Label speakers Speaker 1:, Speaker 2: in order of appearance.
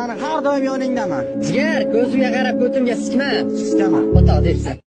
Speaker 1: Mani har doim yoningdaman.
Speaker 2: Jigar, ko'zimga qarab ko'timga sikma.
Speaker 1: Siskaman.
Speaker 2: O'ta debsan.